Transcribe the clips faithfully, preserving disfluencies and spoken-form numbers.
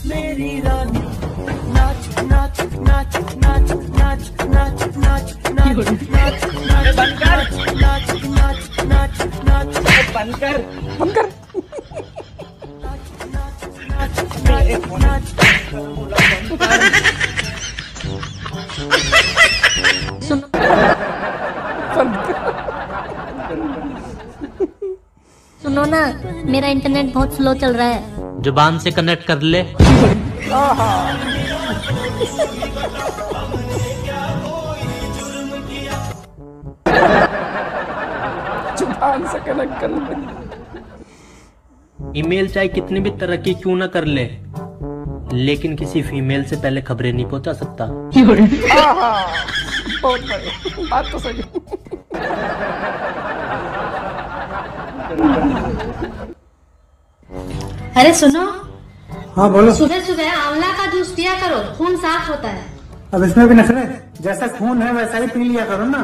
मेरी रानी नाच नाच नाच नाच नाच नाच नाच नाच नाच बंद कर नाच नाच नाच नाच बंद कर बंद कर नाच नाच नाच सुनो सुनो ना, मेरा इंटरनेट बहुत स्लो चल रहा है। जुबान से कनेक्ट कर ले। जुबान से कनेक्ट कर ले। ईमेल चाहे कितनी भी तरक्की क्यों ना कर ले, लेकिन किसी फीमेल से पहले खबरें नहीं पहुंचा सकता। बहुत बढ़िया, बात तो सही। अरे सुनो। हाँ बोलो। सुबह सुबह आंवला का जूस पिया करो, खून साफ होता है। अब इसमें भी नखरे, जैसा खून है वैसा ही पी लिया करो ना।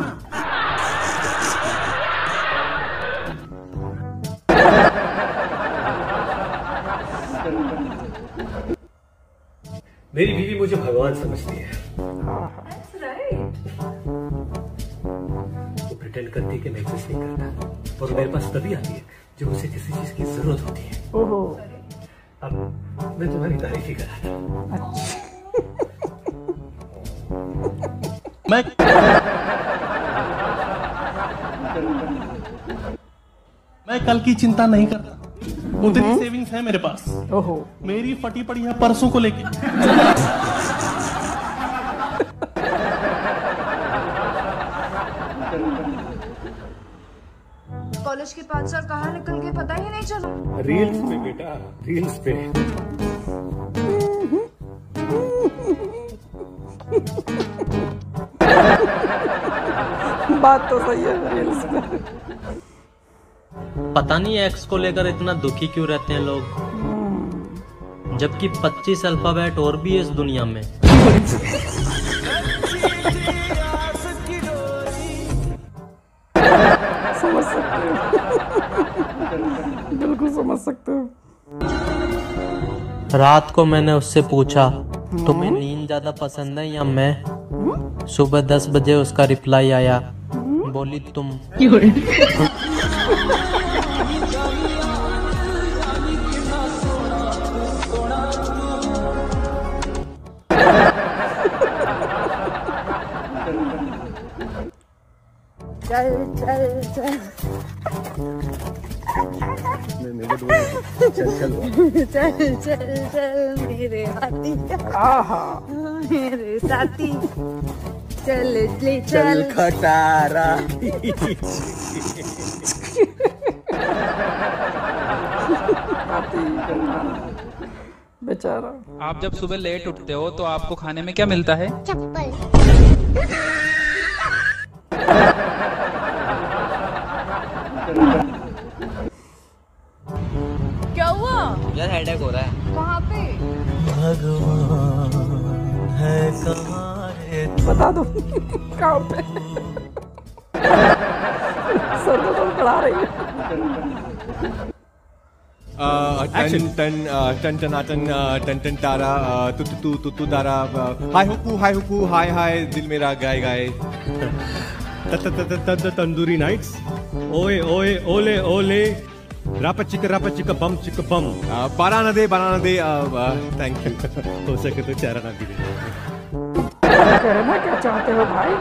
मेरी बीवी मुझे भगवान समझती है। वो प्रिटेंड करती है कि मैं एग्जिस्ट नहीं करता, और मेरे पास तभी आती है जब उसे किसी चीज की जरूरत होती है। ओहो। अब मैं तुम्हारी तारीफ ही कर रहा था। मैं मैं कल की चिंता नहीं करता, उतनी सेविंग्स है मेरे पास। ओहो। मेरी फटी पड़ी है परसों को लेके। कॉलेज के पांच साल कहाँ निकल गए पता ही नहीं चला। रील्स पे बेटा, रील्स पे। बात तो सही है, रील्स पे। पता नहीं एक्स को लेकर इतना दुखी क्यों रहते हैं लोग, जबकि पच्चीस अल्फाबेट और भी है इस दुनिया में। समझ सकते हो, बिल्कुल समझ सकते हो। रात को मैंने उससे पूछा तुम्हें नींद ज्यादा पसंद है या मैं? सुबह दस बजे उसका रिप्लाई आया, बोली तुम। चल चल चल चल चल चल चल चल मेरे हाथी, मेरे साथी, चल ले चल खटारा। बेचारा। आप जब सुबह लेट उठते हो तो आपको खाने में क्या मिलता है? चप्पल। क्या हुआ यार? हेडेक हो रहा है। कहाँ पे? भगवान है कहाँ रे? बता दो कहाँ पे। सर तो तुम पढ़ा रही है। टन टन टन टन टन टन टन तारा, तू तू तू तू तारा, हाय हुकू हाय हुकू हाय हाय दिल मेरा गाय गाय। तंदूरी नाइट्स, ओए ओए ओले ओले, रापा चिक रापा चिक बम चिक बम, बाराना दे बाराना दे। Thank you. हो सके तो चारा ना भी दे। कहना क्या चाहते हो भाई?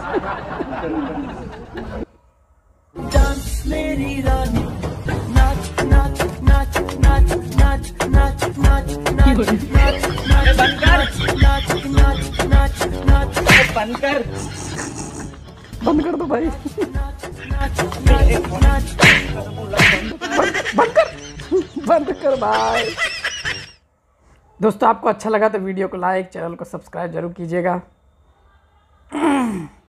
डांस मेरी रानी नाच नाच नाच नाच नाच नाच नाच नाच नाच बंद कर नाच नाच नाच नाच बंद कर बंद कर दो भाई। बंद कर बंद कर भाई। दोस्तों आपको अच्छा लगा तो वीडियो को लाइक, चैनल को सब्सक्राइब जरूर कीजिएगा।